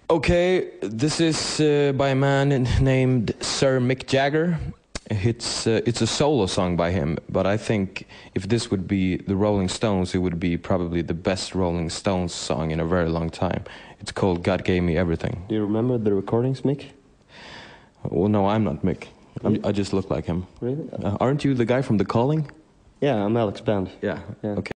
Okay, this is by a man named Sir Mick Jagger. It's a solo song by him, but I think if this would be the Rolling Stones, it would be probably the best Rolling Stones song in a very long time. It's called God Gave Me Everything. Do you remember the recordings, Mick? Well, no, I'm not Mick. I just look like him. Really? Aren't you the guy from The Calling? Yeah, I'm Alex Band. Yeah. Yeah. Okay.